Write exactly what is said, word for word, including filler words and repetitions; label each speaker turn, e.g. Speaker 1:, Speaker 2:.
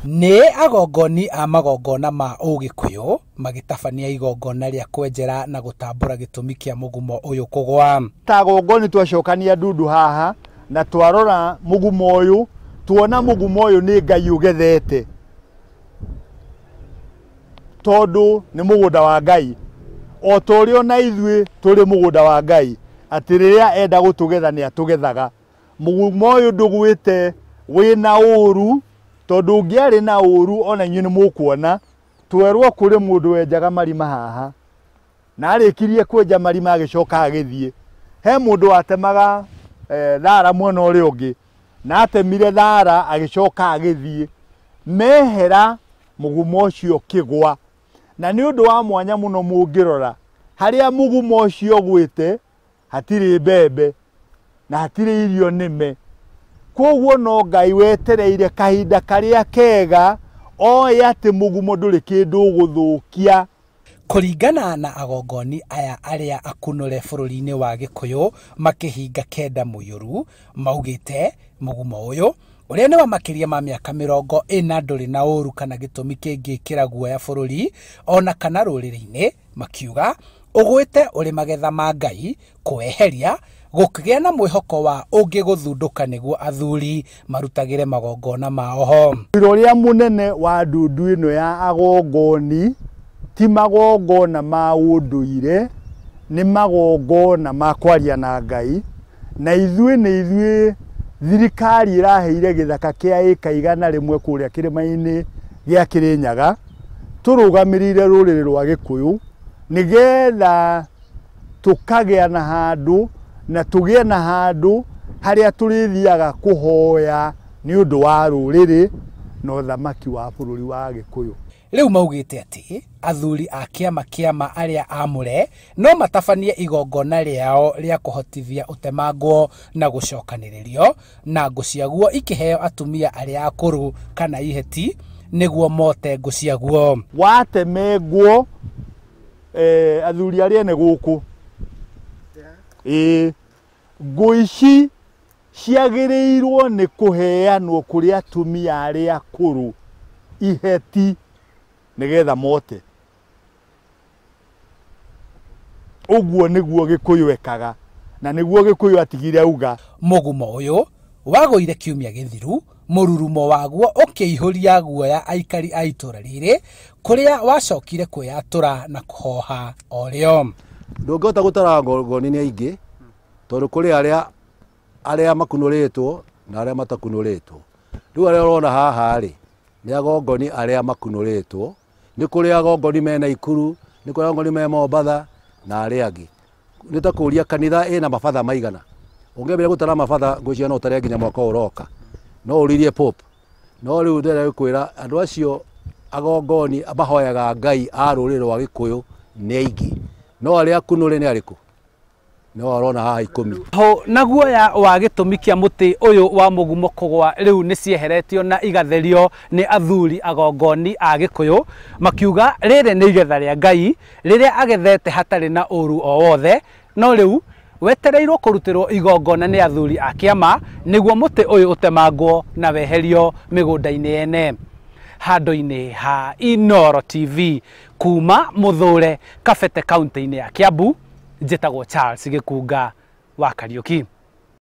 Speaker 1: Nĩ agongoni a magongona ma Ũgikuyu magitabania igongona rĩa kwenjera na gũtambũra gĩtũmi kĩa mũgumo ũyũ kũgwa.
Speaker 2: Ta agongoni twacokania ndundu haha na twarora mũgumo ũyũ, tuona mũgumo ũyũ nĩ Ngai ũgethete, tondũ nĩ mũgũnda wa Ngai, o torĩ ona ithuĩ tũrĩ mũgũnda wa Ngai, atĩ rĩrĩa enda gũtũgetha nĩ atũgethaga. Mũgumo ũyũ ndũgwĩte wĩna ũru, tondũ ũngĩarĩ na ũru ona inyuĩ nĩ mũkuona, twerwo kũrĩ mũndũ wenjaga marima haha na arĩkirie kwenja marima agĩcoka agĩthiĩ. He mũndũ watemaga eh, thara mwena ũrĩa ũngĩ na atemire thara agĩcoka agĩthiĩ, mehera mũgumo ũcio kĩgwa. Na nĩ ũndũ wa mwanya mũno mũngĩrora, harĩa mũgumo ũcio gwĩte hatirĩ mbembe na hatirĩ irio nĩme. Koguo no Ngai wetereire kahinda karĩa kega oĩ atĩ mũgumo ndũrĩ kĩndũ gũthũkia.
Speaker 1: Kũringana na agongoni aya arĩa akunũre bũrũri-inĩ wa Gĩkũyũ makĩhinga kenda mũiyũru, maũgĩte mũgumo ũyũ ũrĩa nĩ wa makĩria ma mĩaka mĩrongo ĩna ndũrĩ na ũru kana gĩtũmi kĩngĩkĩra guoya bũrũri ona kana rũrĩrĩ-inĩ, makiuga ũgwĩte ũrĩ magetha ma Ngai kweheria gũkĩgĩa na mwĩhoko wa ũngĩ gũthundũka nĩguo athuri marutagĩre magongona mao ho.
Speaker 2: Ũrĩa mũnene wa ndundu ĩno ya agongoni ti magongona ma ũndũire, nĩ magongona ma kwaria na Ngai. Na ithuĩ nĩ ithuĩ thirikari ĩraheire gĩthaka kĩa ĩka igana rĩmwe kũrĩa kĩrĩma-inĩ gĩa Kĩrĩnyaga, tũrũgamĩrĩire rũrĩrĩ rwa Gĩkũyũ nĩgetha tũkagĩa na handũ na tũgĩe na handũ harĩa tũrĩthiaga kũhoya nĩ ũndũ wa rũrĩrĩ na ũthamaki wa bũrũri wa Gĩkũyũ.
Speaker 1: Rĩu maugĩte atĩ athuri a kĩama kĩama arĩa amũre no matabanie igongona rĩao rĩa kũhotithia ũtemangwo na gũcokanĩrĩrio, na ngũ ciaguo ikĩheo atumia arĩa akũrũ kana iheti nĩguo mote ngũ ciaguo.
Speaker 2: Watemengwo eh, athuri arĩa nĩ gũkũ ĩĩ ngũ ici ciagĩrĩirwo nĩ kũheanwo kũrĩ atumia arĩa akũrũ iheti nĩgetha mote. Ũguo nĩguo Gĩkũyũ ekaga na nĩguo Gĩkũyũ atigire auga.
Speaker 1: Mũgumo ũyũ wagũire kiumia gĩthiru, mũrurumo waguo ũkĩihũria guoya aikari a itũra rĩrĩ, kũrĩa wacokire kwĩyatũra na kũhoha orĩo.
Speaker 3: Ndũngĩhota gũtara agongoni nĩ aingĩ, tondũ kũrĩ arĩa arĩa makunũrĩtwo na arĩa matakunũrĩtwo. Rĩu arĩa ũrona haha rĩ nĩ agongoni arĩa makunũrĩtwo. Nĩ kũrĩ agongoni me Naikuru, nĩ kũrĩ agongoni me Mombatha na arĩa angĩ. Nĩ ta kũria kanitha ĩna mabatha maigana. Ũngĩambĩrĩria gũtara mabatha ngwĩciria no ũtare nginya mwaka ũroka, no ũririe Pope. No rĩu ndĩrenda gũkwĩra andũ acio agongoni mahoyaga Ngai a rũrĩrĩ rwa Gĩkũyũ nĩ aingĩ, no arĩa akunũre nĩ arĩkũ? No arona haha ikũmi.
Speaker 1: Ho na guoya wa gĩtũmi kĩa mũtĩ ũyũ wa mũgumo kũgwa rĩu nĩ cieheretio na igatherio nĩ athuri agongoni a Gĩkũyũ, makiuga rĩrĩ nĩ igetha rĩa Ngai rĩrĩa agethete hatarĩ na ũru o wothe, no rĩu wetereirwo kũrutĩrwo igongona nĩ athuri a kĩama nĩguo mũtĩ ũyũ ũtemangwo na weherio mĩgũnda-inĩ yene. Handũ-inĩ ha Inooro T V kuma Mũthũre Kabete kaunti-inĩ ya Kiambu, njĩtagwo Charles Gĩkunga wa Kariũki.